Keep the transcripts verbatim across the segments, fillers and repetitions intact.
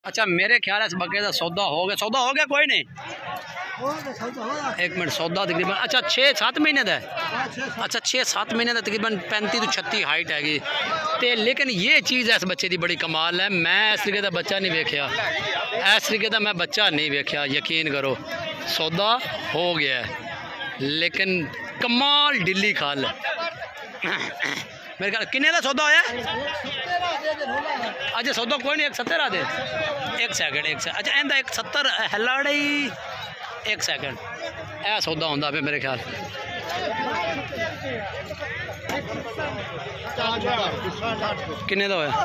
अच्छा मेरे ख्याल है बकरे का सौदा हो गया, सौदा हो गया कोई नहीं, एक मिनट सौदा तकरीबन अच्छा छे सत्त महीने का है, अच्छा छे सत्त महीने का तकरीबन पैंती तो छत्ती हाइट हैगी ते, लेकिन ये चीज़ इस बच्चे की बड़ी कमाल है। मैं इस तरीके का बच्चा नहीं वेख्या, इस तरीके का मैं बच्चा नहीं वेख्या, यकीन करो सौदा हो गया है लेकिन कमाल डिल्ली खाल है। मेरे ख्याल किन्ने का सौदा होया? अच्छा सौदा कोई नहीं, एक सत्तर आ दे, एक सैकंड एक सैकंड अच्छा इंदा एक सत्तर हलाड़ी, एक सैकंड ए सौदा होंदा पे मेरे ख्याल किन्ने दा होया?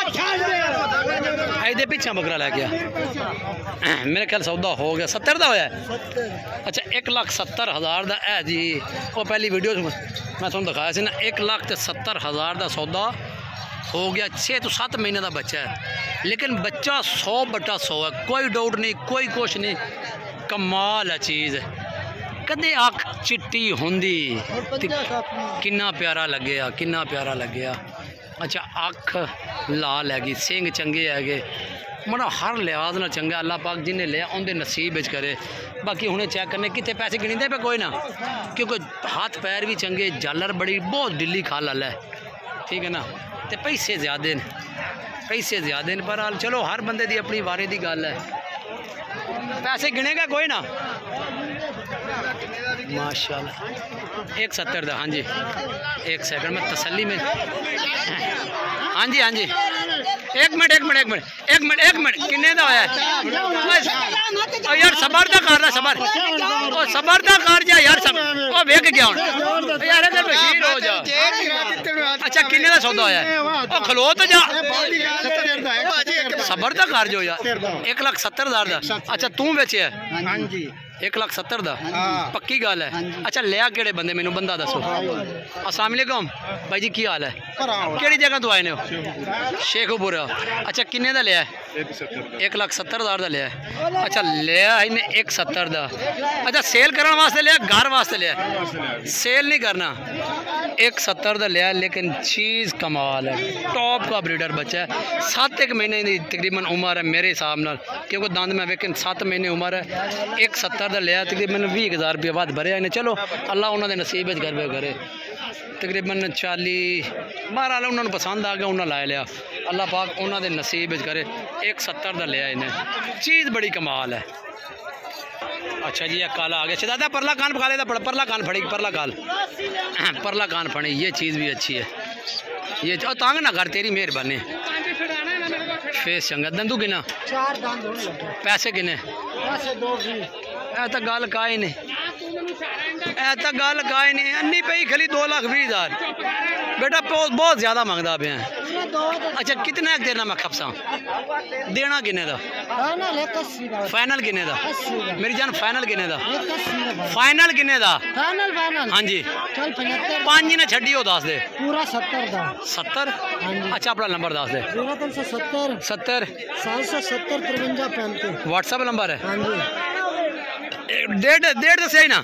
इहदे पिछा बकरा लै गया, मेरे ख्याल सौदा हो गया, सत्तर दा होया। अच्छा एक लाख सत्तर हज़ार दा है जी, वो पहली वीडियो मैं तुहानू दिखाया सी ना, एक लाख ते सत्तर हज़ार दा सौदा हो गया। छे तो सत्त महीने का बच्चा है लेकिन बच्चा सौ बटा सौ है, कोई डाउट नहीं, कोई कुछ नहीं, कमाल है चीज़। कदे अख चिट्टी होंदी किन्ना प्यारा लगे, किन्ना प्यारा लगे। अच्छा अख लाल हैगी, सिंग चंगे हैगे, मतलब हर लिहाज ना चंगा, अल्लाह पाक जिन्हें लिया उनके नसीब विच करे। बाकी हुणे चेक करने कितने पैसे गिनते पे कोई ना, क्योंकि हाथ पैर भी चंगे, झालर बड़ी बहुत डिल्ली खाल है, ठीक है ना, तो पैसे ज़्यादा न, पैसे ज़्यादा न, पर हाल चलो हर बंदे दी अपनी वारे दी गल है। पैसे गिनेगा कोई ना, माशाल्लाह एक सत्तर दा, हाँ जी एक सेकंड में तसल्ली में, हाँ जी हाँ जी एक मिनट एक मिनट एक मिनट एक मिनट एक मिनट किन्ने दा होया यार? सबर दा कर ला, सबर ओ सबर दा कर जा यार, सब ओ वेख गया हुन यार, इधर बशीर हो जा। अच्छा किन्ने दा सौदा होया? ओ खलो तो जा, सबर दा कर जो यार, एक लाख सत्तर हज़ार दा। अच्छा तू बेचे है? हां जी एक लाख सत्तर दा, पक्की गल है। अच्छा लिया केड़े बंदे, मैनू बंदा दसो। अस्सलाम वालेकुम भाई जी, की हाल है? केड़ी जगह तो आए ने हो? शेखपुर। अच्छा किन्ने दा लिया? एक लाख सत्तर हज़ार दा लिया। अच्छा लिया इन्हें एक सत्तर दा। अच्छा सेल करने वास्ते लिया, घर वास्ते लिया? सेल नहीं करना, एक सत्तर दा लिया, लेकिन चीज़ कमाल है, टॉप का ब्रीडर बच्चा है। सत्त एक महीने की तकरीबन उम्र है मेरे हिसाब नाल, क्योंकि दंद में वेखन सत्त महीने उम्र है। एक सत्तर दा लिया, तकरीबन भी हज़ार रुपये वध भरिया इन्हें। चलो अल्लाह उन्होंने नसीब च करवे करे, तकरीबन चाली बहरहाल उन्होंने पसंद आ गया, उन्होंने ला लिया, अल्लाह पाक उन्होंने नसीब च करे। एक सत्तर दा लिया इन्हें, चीज़ बड़ी कमाल है। अच्छा जी ये काला आ गया, दादा परला कान फड़ा लेता, परला कान फड़ी, परला कान परला कान फड़ी, ये चीज़ भी अच्छी है। ये तांग ना कर, तेरी मेहरबानी। फेस चंगा, दंदू किना? पैसे किने? तो गल का ही नहीं, ए तो गल का ही नहीं, अन्नी पई खली दो लाख बीस हज़ार बेटा, बहुत बहुत ज़्यादा मंगता पे हैं। अच्छा कितना देना मैं खपसा, देना किन्ने दा? फाइनल किन्ने दा? मेरी जान फाइनल किन्ने दा? फाइनल किन्ने दा? हाँ जी पाँच ने छड़ी हो दस दे, पूरा सत्तर दा। सत्तर? अच्छा अपना नंबर दस दे। सत्तर सत्तर सात सौ सत्तर तिरवंजा पैंतीस व्हाट्सएप नंबर है। डेढ़ डेढ़ दसे ही ना,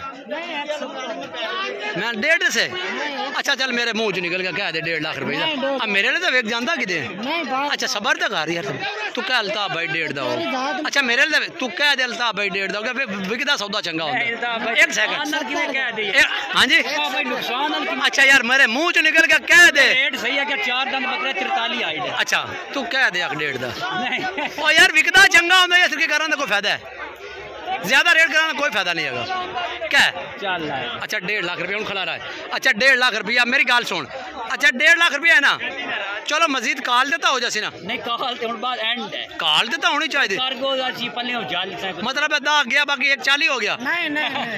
मैं डेढ़ से। अच्छा चल मेरे मुंह च निकल गया, कह दे डेढ़ लाख रुपये का, अब मेरे लिए तो वेख जाता कि। अच्छा सबर तो कर यार, तू कह अल्ताफ भाई डेढ़ दा हो। अच्छा मेरे लिए तू कह दे अल्ताफ भाई डेढ़ दा हो गया, विकदा सौदा चंगा होता। एक सेकंड हाँ जी, अच्छा यार मेरे मुंह च निकल गया, कह दे सही है क्या? चार दंद बकरा तिरताली आई है। अच्छा तू कह दे डेढ़ दा, ओ यार विकदा चंगा होता है, इसके कारण कोई फायदा है? ज्यादा रेट कराना कोई फायदा नहीं है क्या? चल अच्छा डेढ़ लाख रुपया खिला रहा है। अच्छा डेढ़ लाख रुपया, मेरी गाल सुन, अच्छा डेढ़ लाख रुपया है ना, चलो मजीद काल देता हो जैसे ना, नहीं काल ते बाद एंड है, काल देता होनी चाहिए, मतलब दस गया बाकी एक चाली हो गया। नहीं नहीं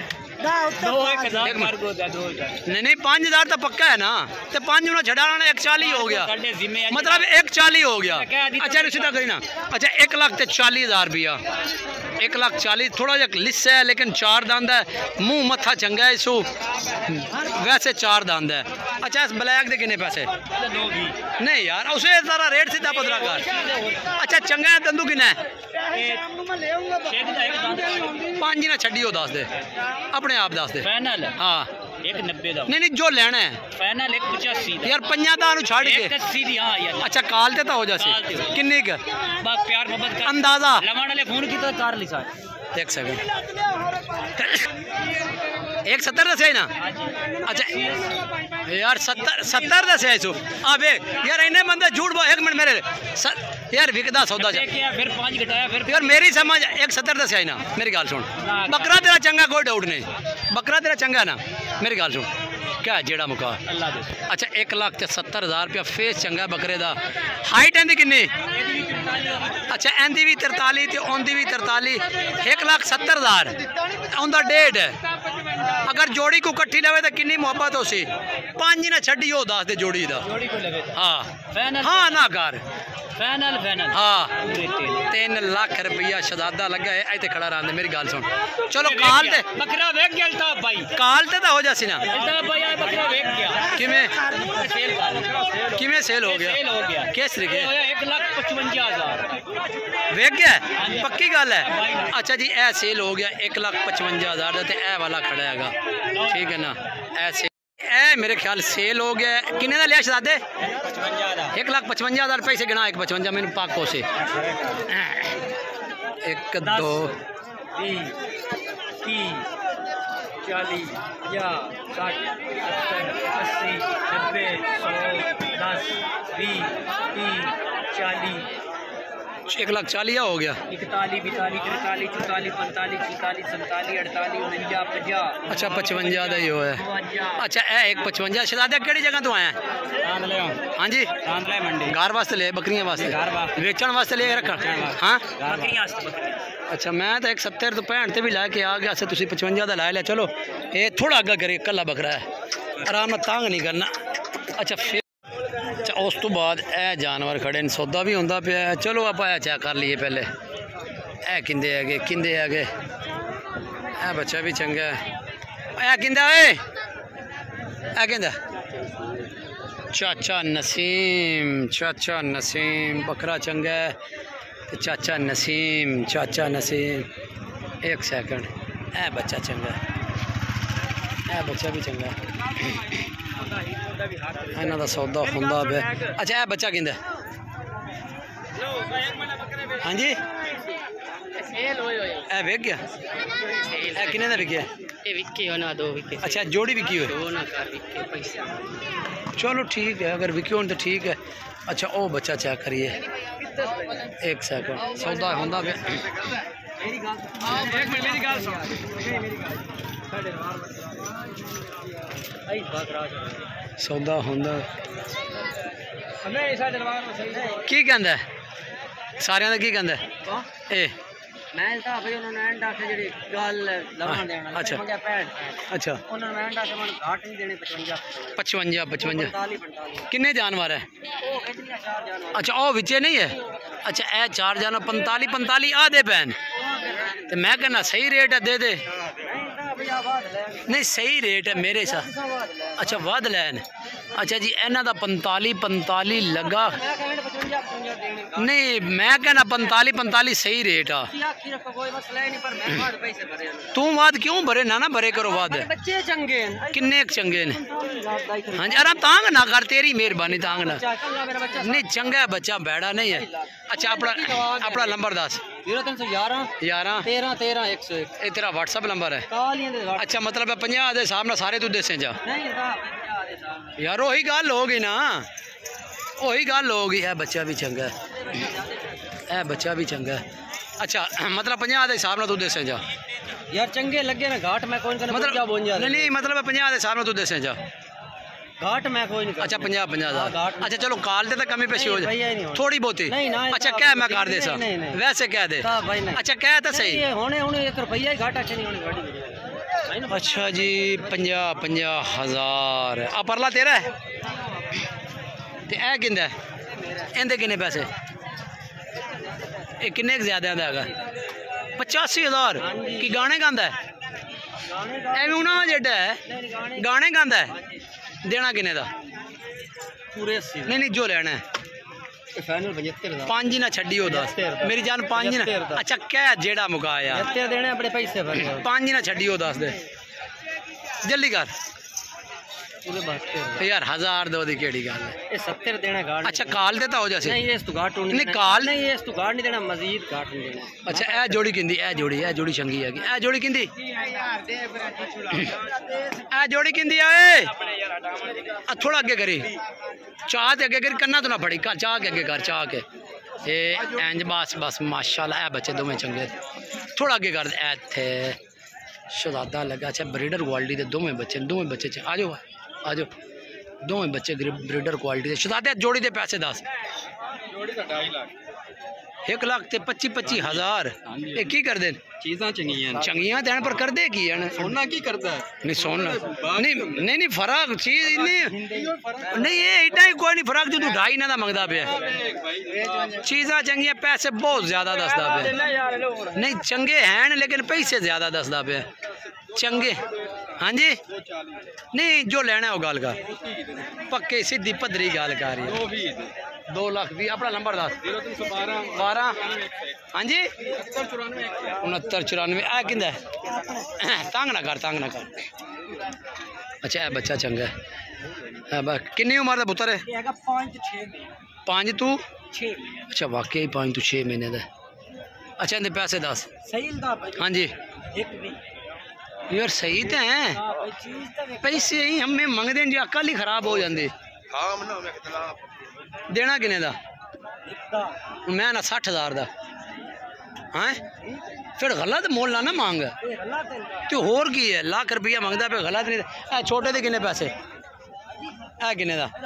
नहीं नहीं पाँच हज़ार तो पक्का है ना, तो पाँच उन्हें छड़ा एक चाली हो गया, मतलब एक चाली हो गया। अच्छा सीधा करी ना, अच्छा एक लाख तो चाली हज़ार रुपया, एक लाख चालीस, थोड़ा जहा लिस्सा है लेकिन चार दांद है, मुंह मत्था चंगा है इसू, वैसे चार दांद है। अच्छा इस ब्लैक के कितने पैसे? नहीं यार उसे सारा रेट सीधा पदरा कर। अच्छा चंगा है दंदू किन्ना है? पाँच ना छड़ी हो दस दे, अपने आप दस दे। हाँ एक नब्बे दा, नहीं नहीं जो लेना है फाइनल एक पचासी यार, पंजा दा छड़ के। अच्छा काल ते तो हो जासी किन्नी क? प्यार मोहब्बत का अंदाजा लवान वाले फोन की तो कार लिखा है। एक सेकंड एक सत्तर दस है ना। अच्छा यार सत्तर सत्तर दस है सो अबे यार इन्हें बंदे झूठ बोल। एक मिनट मेरे स, यार विकदा सौदा किया फिर पाँच घटाया फिर यार मेरी समझ एक सत्तर दस है ना। मेरी गाल सुन बकरा तेरा चंगा कोई डाउट नहीं। बकरा तेरा चंगा ना। मेरी गाल सुन क्या जेड़ा मुका अल्लाह दे। अच्छा एक लाख ते सत्तर हज़ार रुपया फेस चंगा बकरे दा। हाइट एंदी किन्नी? अच्छा एंदी भी तरताली ते ओंदी भी तरताली। एक लाख सत्तर हज़ार ओंदा डेढ़। अगर जोड़ी को कट्ठी लवे तो किन्नी मुहब्बत हो सी। पांच ना छड्डी हो दस दे जोड़ी दा। हाँ हाँ ना कर फाइनल फाइनल हाँ तीन लाख रुपया शहजादा लगा है। ऐते खड़ा रहा मेरी गाल सुन। चलो काल ते बकरा वेख गया अल्ताफ भाई। काल ते तो हो जासी ना। अल्ताफ भाई आ बकरा वेख गया किमें सेल किमें सेल हो गया सेल हो गया किस तरीके एक लाख पचवंजा हजार वेख गया पक्की गल है। अच्छा जी ए सेल हो गया एक लाख पचवंजा हज़ार का। ए वाला खड़ा हैगा ठीक है ना। ऐसे ए मेरे ख्याल सेल हो गया। किन्ने का लिया शहजादे? एक लाख पचवंजा हज़ार पैसे गिना। एक पचवंजा मैंने पाको से एक दो चालीस या साठ सत्तर अस्सी नब्बे सौ दस बीस तीस चालीस एक लाख चालीस हो गया। इकतालीस बितालीस तिरतालीस चौतालीस पैंतालीस छितालीस सैंतालीस अड़तालीस उनंजा पचास। अच्छा पचवंजा का ही हो है। अच्छा ए एक पचवंजा शहजादे केड़ी जगह तो आया? हाँ जी मंडी घर वास्ते ले बकरियां वास्ते बेचण वास्ते ले रखा। हाँ अच्छा मैं तो एक सत्तर तो पैंठ से भी लैके आ गया से तुसी पचवंजा का ला लिया। चलो ये थोड़ा अग्गा करे कला बकरा है आराम नाल तंग नहीं करना। अच्छा फिर अच्छा उस तो बाद ए जानवर खड़े न सौदा भी होंदा पिया। चलो आप चेक कर लिए पहले ए किंदे है किंदे है ए बच्चा भी चंगा है। ए किंदा ए किंदा चाचा नसीम चाचा नसीम बकरा चंगा है। चाचा नसीम चाचा नसीम एक सेकंड ए बच्चा चंगा है। ए बच्चा भी चंगा है। इन्हों का सौदा खुंदा पे। अच्छा ए बच्चा किंदा? हाँ जी ए विक गया। ए किन्ने दा विकिया? अच्छा जोड़ी विकी हुई। चलो ठीक है अगर विकी हो तो ठीक है। अच्छा ओ बच्चा चेक करिए एक सेकंड सौदा खुंदा पे। सौदा होंदा की कहंदा है सारियां दा की कहंदा है ए मैं ता भाई उन्होंने एंड आके जेडी गल लवान देना। अच्छा अच्छा उन्होंने मैं एंड आके मन घाट नहीं देने पचवंजा पचवंजा पचवंजा किन्ने जानवर है? अच्छा ओ विचे नहीं है। अच्छा ए चार जानवर पैंतालीस पैंतालीस आ दे पैन तो मैं कहना सही रेट है दे दे। नहीं सही रेट है मेरे साथ। अच्छा वध लैन। अच्छा जी इन्हों का पैंताली पैंताली लगा नहीं मैं कहना पैंताली पैंताली सही रेट आ। तू वध क्यों भरे ना ना भरे करो वध किन्ने चंगे ने। हाँ जी आराम तांग ना कर तेरी मेहरबानी तांग ना नहीं चंगा है बच्चा बैड़ा नहीं है। अच्छा अपना अपना नंबर दस यारह तेरह तेरह एक सौ एक तेरा व्हाट्सअप नंबर है। अच्छा मतलब है पंजाह के हिसाब नाल सारे तू दसे जा यार वही गल हो गई ना वही गल हो गई है। बच्चा भी चंगा है बच्चा भी चंगा है। अच्छा मतलब पंजाह के हिसाब नाल तू दसे जा यार चंगे लगे ना घाट मैं कोई मतलब नहीं नहीं मतलब पंजाह के हिसाब नाल तू दसे जा घाट मैं कोई नहीं। अच्छा पंजाह पंजाह हज़ार। अच्छा चलो काल दे तो कमी पेशी हो जाए थोड़ी बहुती। अच्छा क्या मैं कर दे सा वैसे कह दे। अच्छा क्या तो सही एक रुपया ही घाटा नहीं होने। अच्छा जी पंजाह पंजाह हज़ार आ परला तेरा है ते ए किंदा इंदे किन्ने पैसे ये किन्ने ज्यादा है पचासी हज़ार की गाने गांदा है एवं ना जेडा है गाने गांदा है देना किन्ने दा पूरे नहीं नहीं जो लेना है पांच ना छड़ी हो दस मेरी जान पांच ना। अच्छा क्या जेड़ा मुकाया देने अपने पैसे पांच ना छड़ी हो दस दे जल्दी कर पूरे बहत्तर यार हज़ार दो दी केड़ी गल है ये सत्तर देना घाट अच्छा काल देता हो जैसे नहीं ये इस तो घाट नहीं नहीं काल नहीं ये इस तो घाट नहीं देना मजीद घाट नहीं देना अच्छा ए जोड़ी किंदी ए जोड़ी ए जोड़ी चंगी है ए जोड़ी किंदी ए जोड़ी किंदी है थोड़ा अगे करी चाह ते अगे करी कन्ना तो ना फड़ी चाह के अगे कर चाह के ए इंज बस बस माशाल्लाह ए बच्चे दोवें चंगे थोड़ा अगे कर ए थे शहजादा लगा अच्छा ब्रीडर क्वालिटी के दोवें बच्चे दोवें बच्चे च आ जाओ आ जाओ दोवें बच्चे ब्रीडर क्वालिटी के शहजादे जोड़ी दे पैसे दस एक लाख ते पच्ची पच्ची हज़ार ये की कर दे चीज़ां चंगियां चंगियां देने पर कर दे की है सोना की करता है नहीं सोना नहीं नहीं नहीं फर्क चीज नहीं नहीं ये इतना ही कोई नहीं फर्क जो तू ढाई ना मंगदा पे चीज़ां चंगियां पैसे बहुत ज़्यादा दसदा पे नहीं चंगे हैं लेकिन पैसे ज़्यादा दसदा पे चंगे हाँ जी नहीं जो लेना है वो गल कर पक्के सीधी पद्धरी गल कर दो लाख भी अपना नंबर दस बारह हाँ जी उनहत्तर चौरानवे आ कि तंग ना कर तंग ना कर अच्छा है बच्चा चंगा है किन्नी उम्र का पुत्र है पाँच तू अच्छा वाकई पाँच तू छे महीने का अच्छा इन्हें पैसे दस हाँ जी यार सही तो है पैसे ही हमें मंगते हैं जी अकल ही खराब हो जाती देना किने दा मैं ना सठ हज़ार का हाँ फिर गलत मोल ना ना मांग तो होर की है लाख रुपया मंगता पे गलत नहीं ए छोटे दे किने पैसे ए किने दा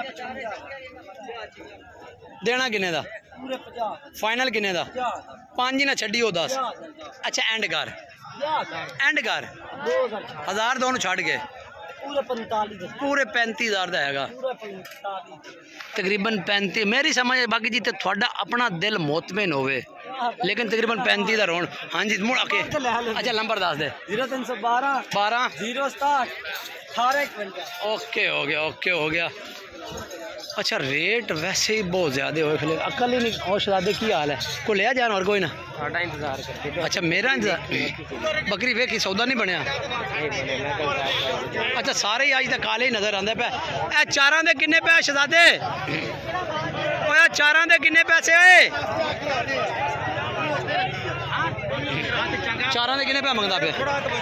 देना किने दा फाइनल किने दा पाँच ना छड्डी हो दस अच्छा एंड कर एंड कर हज़ार दोनों छड़ के पूरे पैंती हज़ार का है तकरीबन पैंती मेरी समझ बाकी जी तो थोड़ा अपना दिल मुतमिन होवे लेकिन तकरीबन पैंती का रोन हाँ जी मुड़ के अच्छा नंबर दस दे जीरो तीन सौ बारह बारह जीरो सताठ अठारह इकवंजा ओके हो गया ओके हो गया अच्छा रेट वैसे ही बहुत ज़्यादा हो फिर अकल ही नहीं और शरादे की हाल है को लिया जान और कोई ना साढ़ा इंतजार करते अच्छा मेरा इंतजार बकरी वेखी सौदा नहीं बनया अच्छा सारे ही अज तक काले ही नज़र आते पे ए चारां दे किन्ने पे शहजादे ओए चारां दे किन्ने पैसे ओए चारां दे किन्ने पे मंगदा पे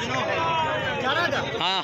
हाँ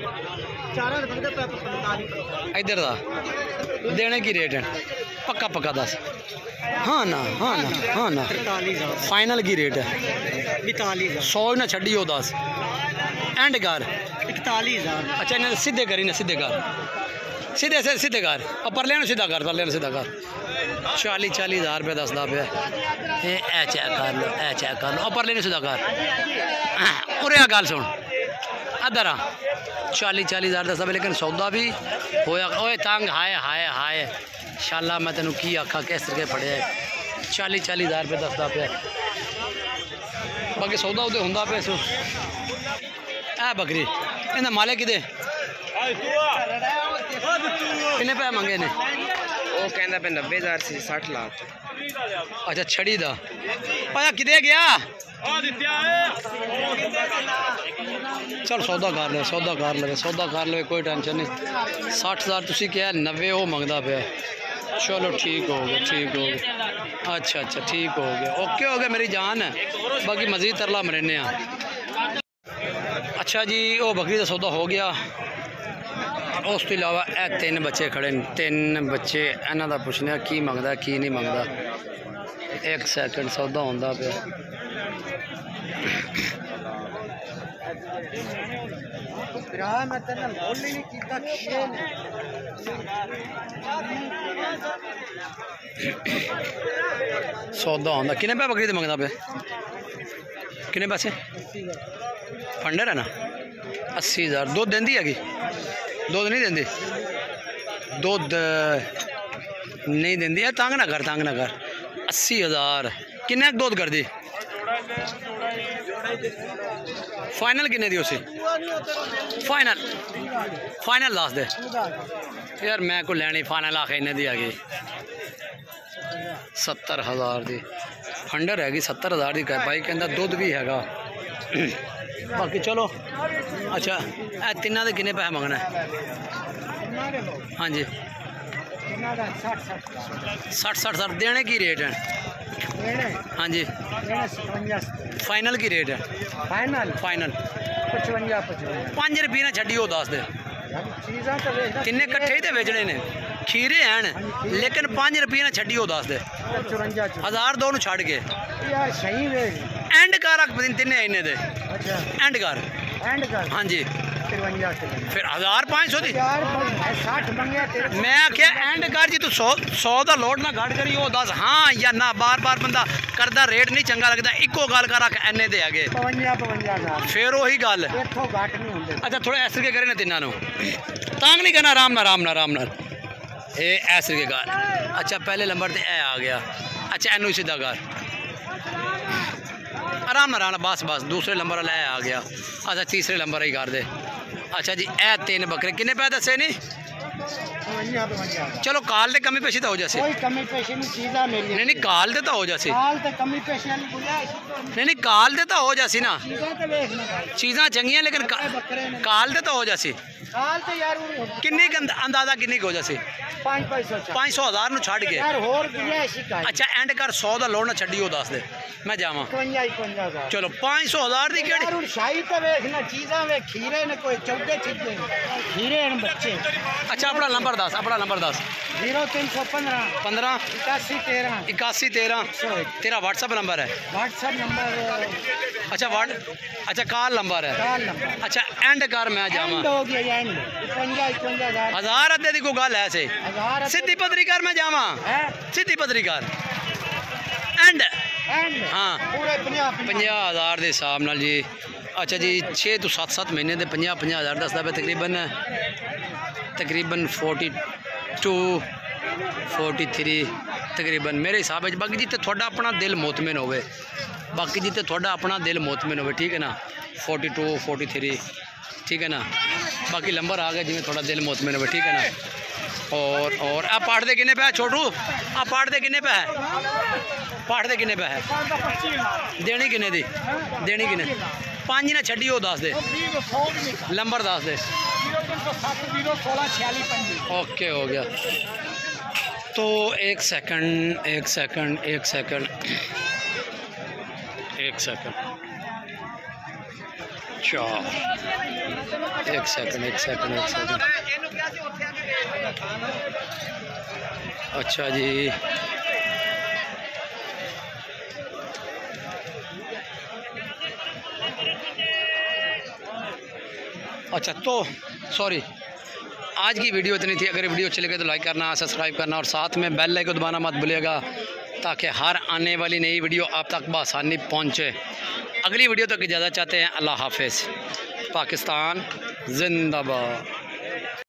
इधर दा देने की रेट है पक्का पक्का दस हाँ ना हाँ ना हाँ ना फाइनल की रेट है सौ ना छड्डी हो दस एंड कर इकतालीस हज़ार अच्छा इन्हें सीधे करी ना सीधे कर सीधे से सीधे कर और पर लेना सीधा कर पर लेना सीधा कर चाली चाली हज़ार रुपये दसदा पे ए चेक कर लो ए चेक कर लो और पर लेना सीधा कर और गल सुन अदर आ चाली चाली हज़ार दस लेकिन सौदा भी होया ओए तंग हाय हाय हाय शाला मैं तेन की आखा किस तरह फड़े चाली चाली हज़ार रुपये दसदा पे बाकी सौदा उदे होंदा पे सो ए बकरी इन्हें माले कि किन्ने पैसे मंगे ने वो कहना पे नब्बे हज़ार से साठ लाख अच्छा छड़ी दा पाया किदे गया चल सौदा कर ले सौदा कर ले सौदा कर ले कोई टेंशन नहीं साठ हज़ार तुसी क्या नब्बे वो मंगदा पे चलो ठीक हो गया ठीक हो गया अच्छा अच्छा ठीक हो गया ओके हो गया मेरी जान बाकी मजीद तरला मरने अच्छा जी वो बकरी का सौदा हो गया उस तो इलावा ए तीन बच्चे खड़े तीन बच्चे इन्हों का पुछने की मंगता की नहीं मंगता एक सैकेंड सौदा होंदा पे सौदा होंदा किन्ने पे बकरी मंगता पे किन्ने पैसे फंडर है ना अस्सी हज़ार दुध देंदी हैगी दुध नहीं देंदी दुध नहीं देंदी है तंग ना कर तंग ना कर अस्सी हज़ार किन्ने दुध कर दी फाइनल किन्ने दी उसी फाइनल फाइनल दस दे यार मैं को लैनी फाइनल आखे इन्हें दी हैगी सत्तर हज़ार दी फंडर हैगी सत्तर हज़ार दी भाई कहता दुध भी हैगा बाकी चलो अच्छा ए तिना दे किन्ने पैसे मंगना है हाँ जी सठ सठ सठ देने की रेट है? हाँ जी फाइनल की रेट है? फाइनल फाइनल पचवंजा पचवंजा पाँच रुपये ना छड्डी दस दे चीज़ां तो वेचदा तिन्ने कट्ठे ही तो बेचने ने खीरे हैं लेकिन पाँच रुपये ना छड्डी दस दे चौरंजा हज़ार दो नू छड़ के यार सही वेच एंड कर रख तिन्ने इन्ने दे अच्छा एंड कर एंड कर हाँ जी तिरवंजा फिर हज़ार पाँच सौ दी यार साठ मंगे तेरे मैं आख्या एंड कर जी तू सौ सौ का लोड ना घट करी वो दस हाँ या ना बार बार बंदा करदा रेट नहीं चंगा लगता इको गल कर रख एने दे आगे पवंजा पवंजा हज़ार फिर वही गल इत्थों घट नहीं होंदे अच्छा थोड़े ऐसे के करे ना तिन्ना नू तंग नहीं करना आराम नाल आराम नाल आराम नाल ए ऐसे के गल अच्छा पहले नंबर ते ए आ गया अच्छा एनू सीधा कर आराम नाल आराम बस बस दूसरे नंबर वाला ए आ गया अच्छा तीसरे नंबर ही कर दे अच्छा जी ए तीन बकरे किन्ने पे दसे नहीं पवंजा पवंजा चलो काल ते कमी पेशी तो हो जासी कोई कमी पेशी नहीं चीज़ां मेरी नहीं नहीं काल ते तो हो जासी काल ते कमी पेशी वाली गुंजाइश नहीं नहीं काल ते तो हो जासी ना चीज़ां ते वेखना भाई चीज़ां चंगियां लेकिन का, बकरे ने काल ते तो हो जासी काल ते यार किन्नी क अंद- अंदाजा किन्नी क हो जासी पाँच पैसों पाँच सौ हज़ार नू छड़ के यार होर गुंजाइश ही का अच्छा एंड कर सौ का लोड ना छड्डी वो दस दे मैं जावां पवंजा पवंजा हज़ार चलो पाँच सौ हज़ार दी केड़ी यार हुण शाही ते वेखना चीज़ां वे खीरे ने कोई चौके छिद्दे खीरे ने बच्चे अच्छा अपना नंबर दस अपना नंबर दस जीरो तीन सौ पंद्रह पंद्रह इक्यासी तेरह इक्यासी तेरह सौ तेरा व्हाट्सअप नंबर है व्हाट्सअप नंबर अच्छा वाट अच्छा कॉल नंबर है काल नंबर अच्छा एंड कर मैं एंड जावां हो गया एंड इकवंजा इकवंजा हज़ार हज़ार अद्धे दी कोई गल है से हज़ार सीधी पदरी कर मैं जावां है सीधी पदरी कर एंड एंड हाँ पूरे पंजाब पंजाह हज़ार के हिसाब नाल जी अच्छा जी छे तो सत्त सत्त महीने के पंजाह पंजाह हज़ार दसदा पे तकरीबन तकरीबन फोर्टी टू फोर्टी थ्री तकरीबन मेरे हिसाब से बाकी जिते थोड़ा अपना दिल मोतमिन होवे बाकी जिते थोड़ा अपना दिल मोतमिन होवे ठीक है ना फोर्टी टू फोर्टी थ्री ठीक है ना बाकी नंबर आ गया जिमें थोड़ा दिल मोतमिन होवे ठीक है ना और और आ पाठ दे किन्ने पे है छोटू आ पाठ दे किन्ने पे है पाठ दे किन्ने पे है देनी किन्ने दी देनी किन्ने पाँच ने छड्डी वो दस दे नंबर दस दे ओके हो गया तो एक सेकंड एक सेकंड एक सेकंड एक सेकंड चार एक सेकंड एक सेकंड एक सेकंड अच्छा जी अच्छा तो सॉरी आज की वीडियो इतनी थी अगर वीडियो अच्छी लगे तो लाइक करना सब्सक्राइब करना और साथ में बेल आइकन को दबाना मत भूलिएगा ताकि हर आने वाली नई वीडियो आप तक बआसानी पहुँचे। अगली वीडियो तक इजाज़त चाहते हैं। अल्लाह हाफिज़। पाकिस्तान जिंदाबाद।